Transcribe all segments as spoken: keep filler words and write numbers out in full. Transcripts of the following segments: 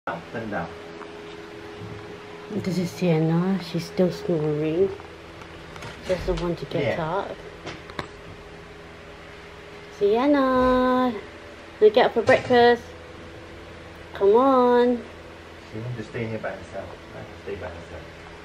Turn down. This is Sienna. She's still snoring. She doesn't want to get yeah. up. Sienna, you get up for breakfast. Come on. She wants to stay here by herself. Let her stay by herself.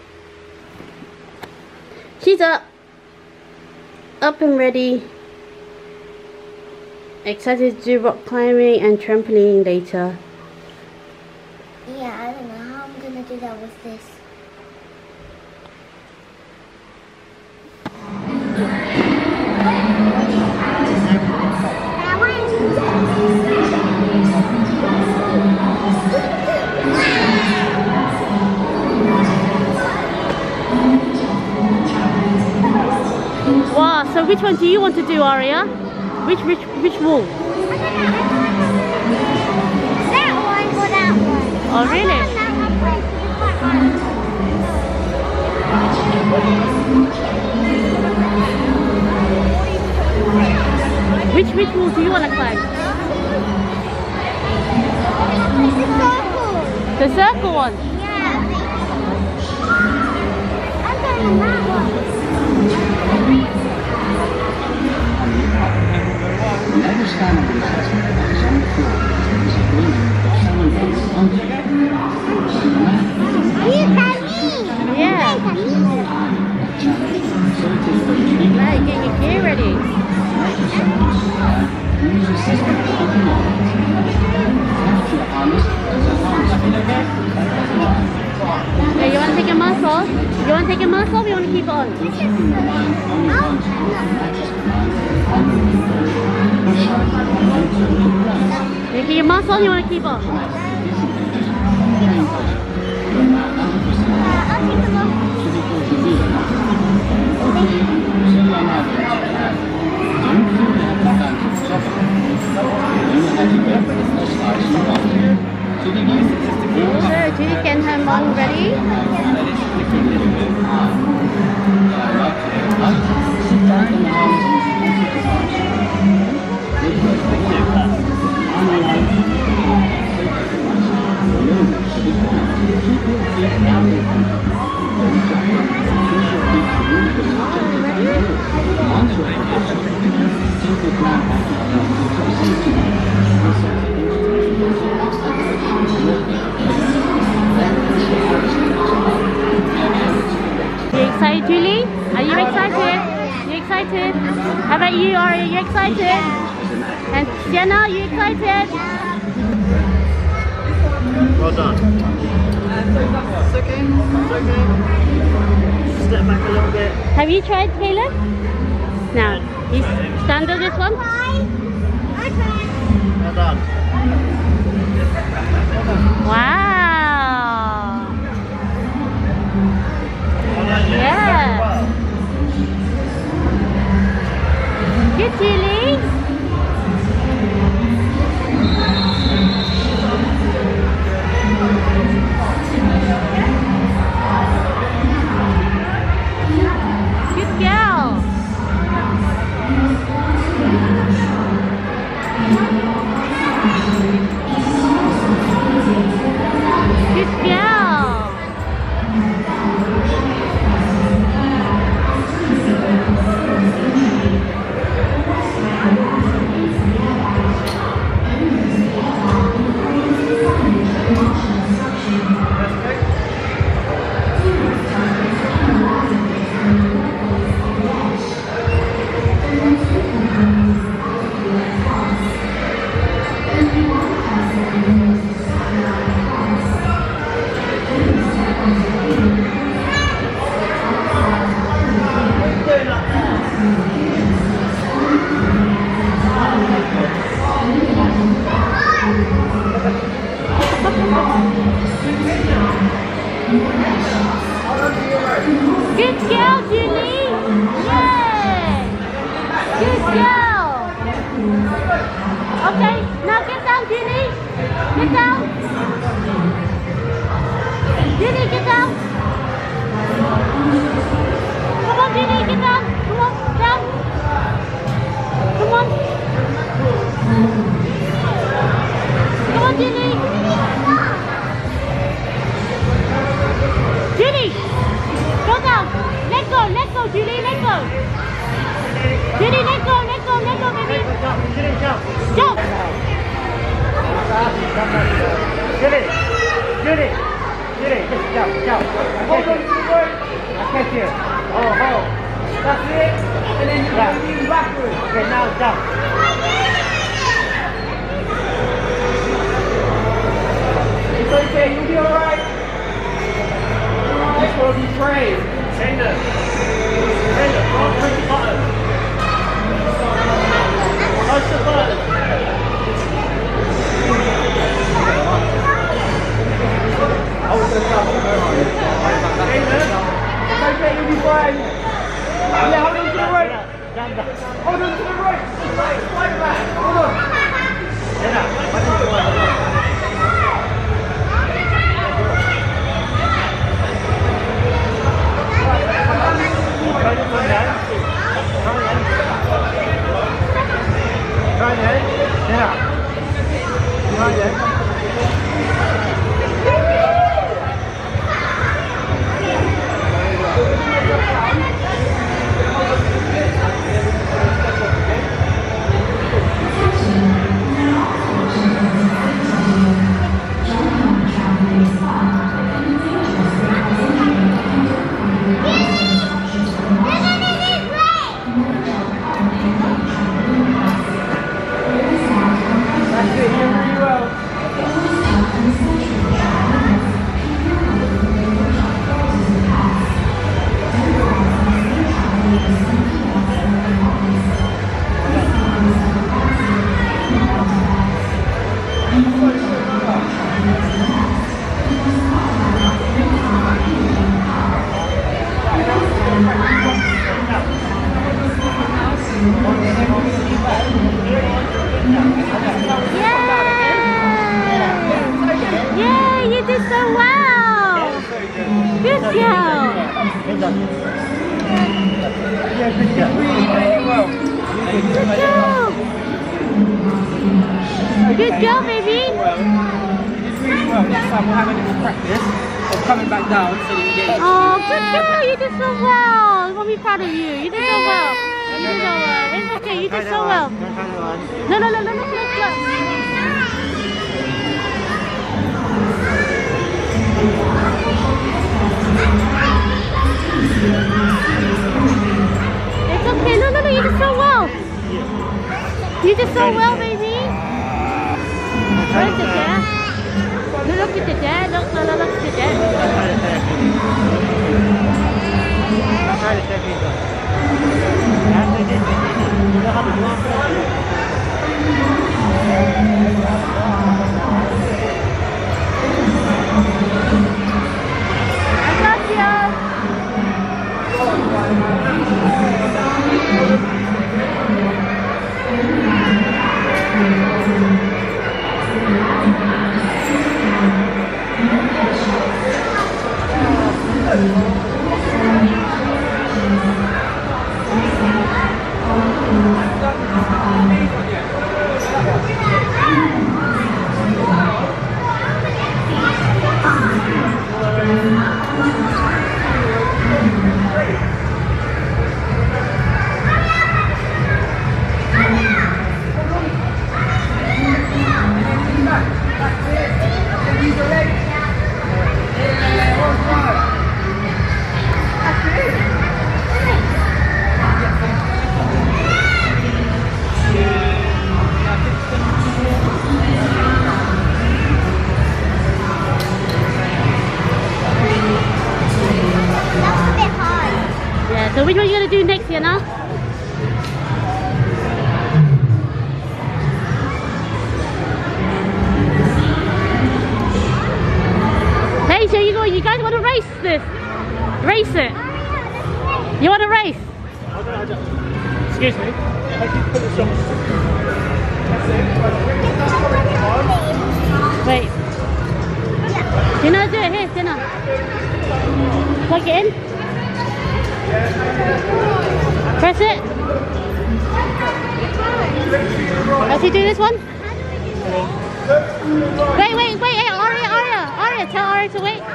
She's up. Up and ready. Excited to do rock climbing and trampoline later. Yeah, I don't know how I'm gonna do that with this. Wow, so which one do you want to do, Aria? Which which which wall? That one or that one? Oh really? Which which wall do you want to climb? The circle. The circle one? Yeah. I'm going on that one. Yeah. Right, get your gear ready. Okay, you want to take your mask off? You want to take your mask off or you want to keep it on? You get your mask on, you want to keep on? Good, Judy and her mom ready? You excited, Julie? Are you excited? You excited? How about you, Aria? Are you excited? And Sienna, are you excited? Well done. It's okay. It's okay. Step back a little bit. Have you tried, Caleb? Now, you stand on this one? Well done. Wow! Yeah! Good, Julie! Good girl! Good girl! Good girl, Julie! Yay! Good girl! Okay, now get down, Julie! Get down! Julie, get down! Come on, Julie, get down! Come on, down! Come on! Come on, Julie! Get it. Get it. Get it. Just jump, jump. Hold on to the rope. I catch you. Oh, hold. That's it. And then you're yeah. moving backwards. Okay, now jump. It's okay, you'll be alright. This will be trained. Tender. Tender, don't push the button. Push the button. I was going to stop. Tender. It's okay, you'll be fine. Yeah, hold on to the rope. Hold on to the rope. Right, right back. Hold on. Tender. Try it, try it. Try it. Yeah. Try it. Good job, baby. You did really well. Next time we'll have a little practice of coming back down so that you get it. Oh, good job. You did so well. I'm really proud of you. You did so well. You did so well. It's okay. You did so well. No, no, no, no, no, no, no. It's okay. No, no, no. You did so well. You did so well, baby. Look at that. Look at that. Look, look, look at that. Try to take it. I got you. So which one are you going to do next, Sienna? Hey, so you, go, you guys want to race this? Race it? You want to race? Excuse me. Wait. Sienna, do it here, Sienna. Plug it in. Press it. Does he do this one? Wait, wait, wait, hey, Aria, Aria, Aria, tell Aria to wait.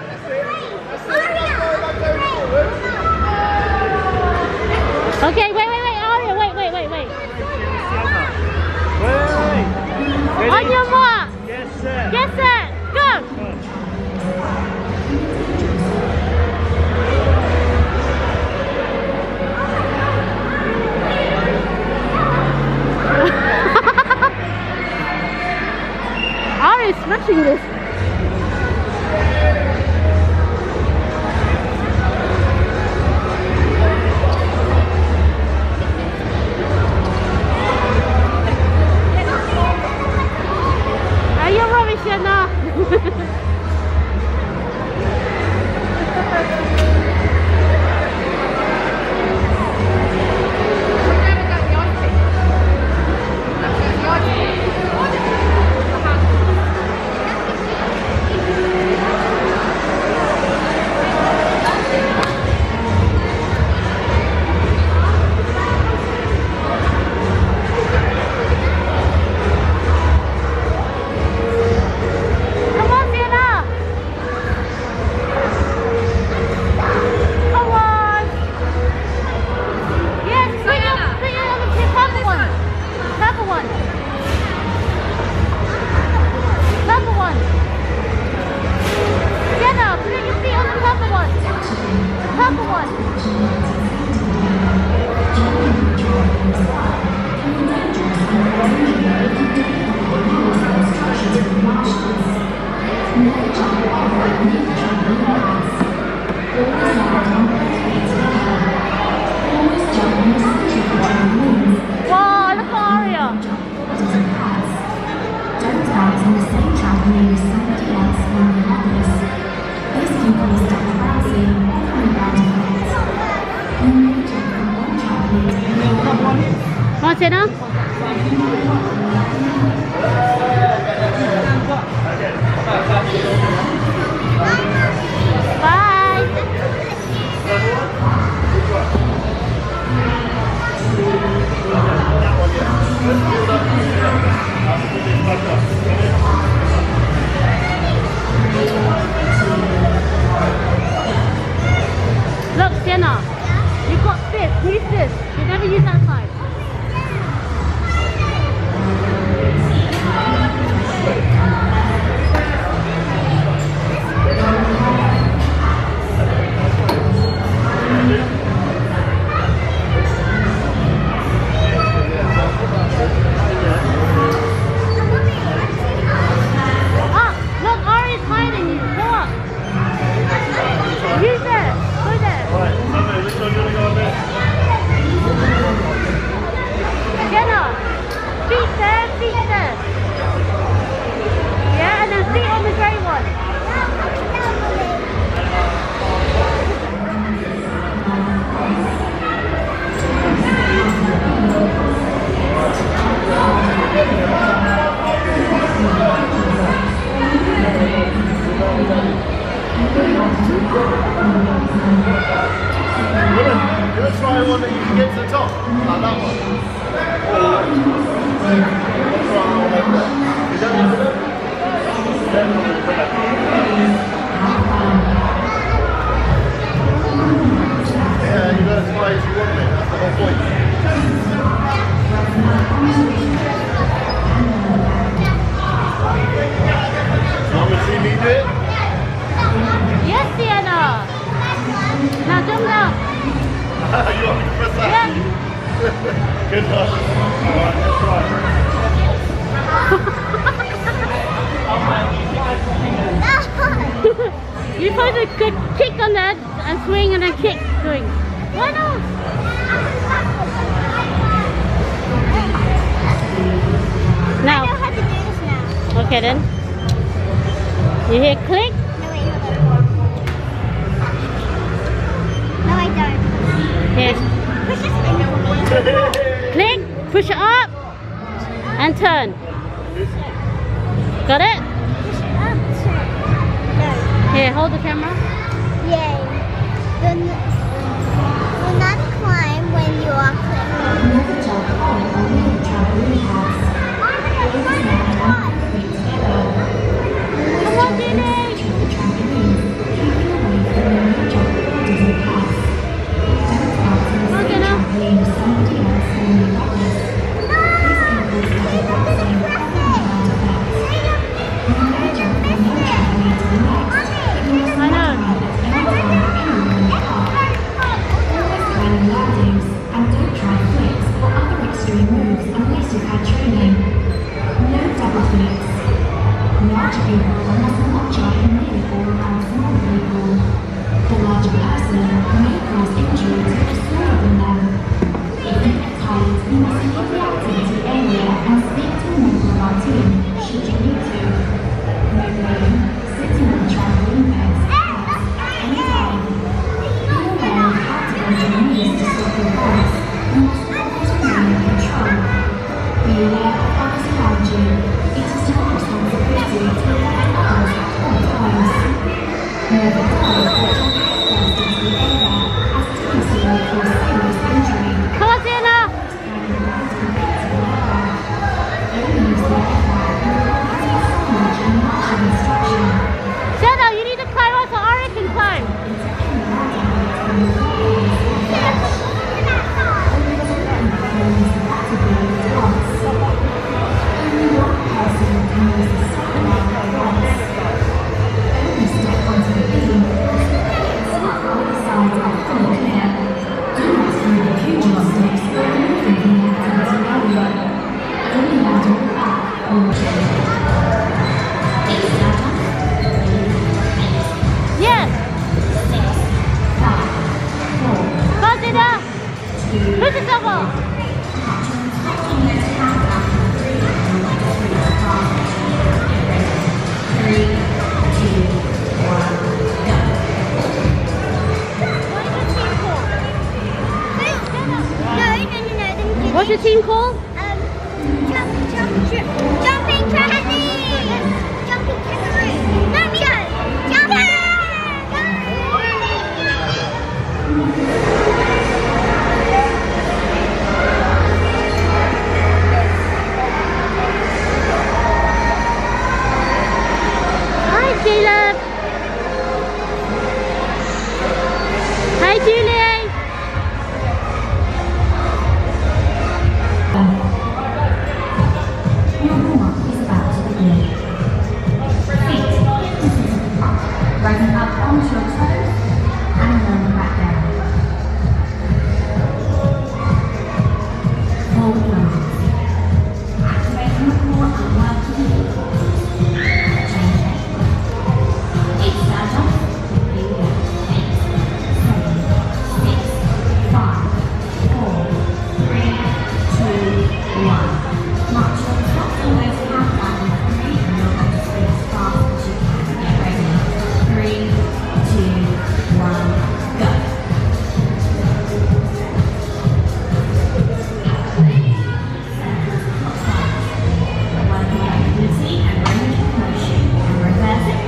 Okay, wait, wait, wait, Aria, wait, wait, wait, wait. Wait. On your mark. Yes, sir. Yes, sir. Go. Wow, look at Aria. Don't dance on the same trampoline as somebody else when you have this. These people start bouncing and around effect. You may jump from one trampoline to the other. Want to sit down? Bye. Look, Sienna, you've got this. Use this. You never use that side. Ah, look, Ari's hiding you. Go up. Use it. Go there. Right, okay, which one do you want to go on there? Jenna, feet there, feet there. Yeah, and then feet on the grey one. You want to try one that you can get to the top? Like that one? Or try one over there. You don't need to look? Then I'm going to put that. Yeah, you got as high as you want it. That's the whole point. You want to see me do it? Yes, Sienna. Now jump down. You want me to press that? Yeah. Good luck. Alright, let's try. You're supposed to kick, kick on that and swing and then kick, swing. Why not? Now. I know how to do this now. Okay then. You hear click? No, wait, hold on. No, I don't. Here. Push this in. Click, push it up, and turn. Got it? Push it up, turn. No. Here, hold the camera. Yay. Do n- do not climb when you are climbing. Never jump high on any trampoline pads. Come on, Jenny. Trick the trampoline, keeping away from any jump borders and paths. Don't dance on the same trampoline as somebody else when you have this. These people start bouncing and around effect. You may jump from one trampoline to the next. I know. Climbing landings, and don't try flips or other extreme moves unless you've had training. No double flips. Large people must not jump nearly all around small people. The larger person may cause injury to the smaller than them. If you get tired, you must leave the activity area and speak to a member of our team, should you need to. No blame, sitting on the trampoline beds helps at any time. Be aware of how to bend your knees to stop your balance. You must always remain in control. Be aware of others around you. It is your responsibility to protect others at all times. Whoever does will jump headfirst into the air, as doing so may cause serious injury. Come on, Sienna. Climbing landing beds or whatever. Only use the air bag and requesting signage and marching instruction. Sienna, you need to climb up so Ari can climb. Into any landing beds when you fly. Only the actively dance. Only one person can use the sideline once. Only step onto the big Rising up onto your toes and lowering back down. Forward lunges. Activating the core and working the change shape. Eight stand up. Here we go. Eight, seven, six, five, four, three, two, one. March your top always count down with three and you're going to spin as fast as you can. Get ready. Three, two, one, go. Working mobility and range of motion and reverse it.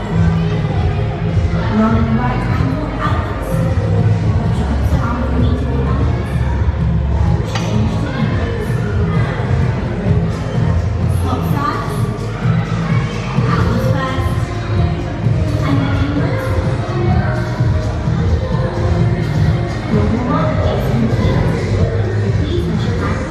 Rolling the right ankle outwards. Put your hips around the knee to the balance. Change to inwards. Swap sides. Outwards first. And then inwards. Your warm-up is complete. Please put your hands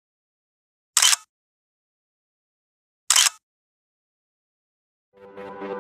Thank you.